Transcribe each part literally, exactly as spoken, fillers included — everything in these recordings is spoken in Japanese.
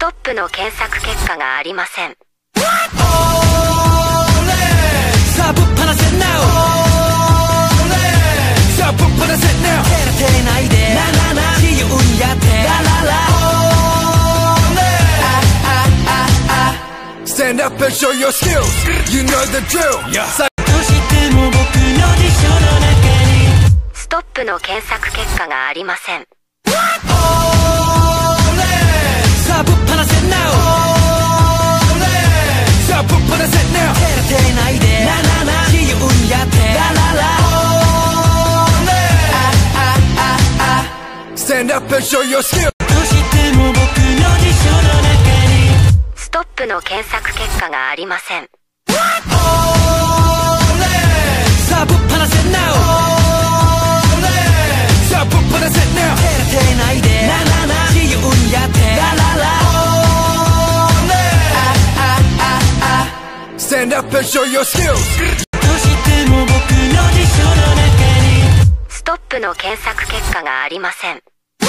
トップの検索結果がありません。 さあぶっ放せ now。 さあぶっ放せ now。 照れてないでななな自由にやってラララ。Stand up and show your skills. You know the drill. さあどうしても僕の辞書の中にストップの検索結果がありません。 さあぶっ放せ now。 さあぶっ放せ now。 照れてないでななな自由にやってラララ。Stand up and show your skills。 どうしても僕の辞書の中にストップの検索結果がありません。 さあぶっ放せ now。 さあぶっ放せ now。 照れてないでななな自由にやってラララ。Stand up and show your skills。 どうしても僕の辞書の中にストップの検索結果がありません。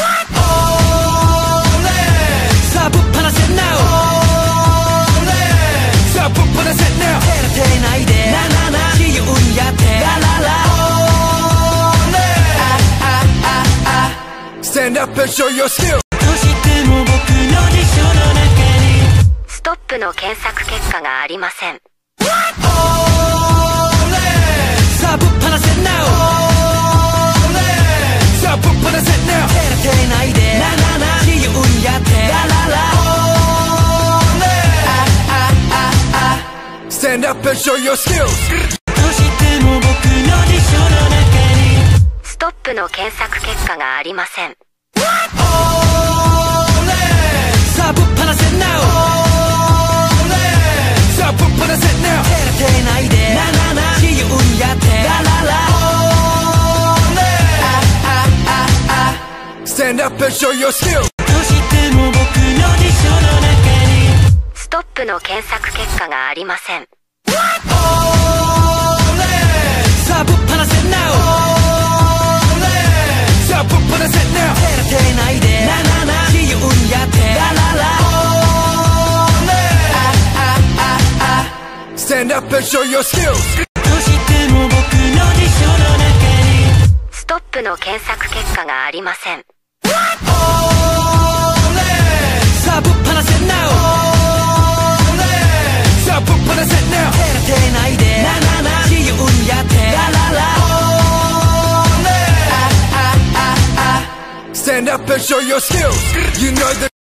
さあぶっ放せ now。 さあぶっ放せ now。 照れてないでななな自由にやってラララ。Stand up and show your skills。 どうしても僕の辞書の中にストップの検索結果がありません。 さあぶっ放せ now。 さあぶっ放せ now。 照れてないでななな自由にやってラララ。Stand up and show your skills。 どうしても僕の辞書の中にストップの検索結果がありません。 さあぶっ放せ now。 さあぶっ放せ now。 照れてないでななな自由にやってラララ。Stand up and show your skills。 どうしても僕の辞書の中にストップの検索結果がありません。 さあぶっ放せ now。 さあぶっ放せ now。 照れてないでななな自由にやってラララ。Stand up and show your skills。 どうしても僕の辞書の中にストップの検索結果がありません。 さあぶっ放せ now。 さあぶっ放せ now。 照れてないでななな自由にやってラララ。Stand up and show your skills。 You know the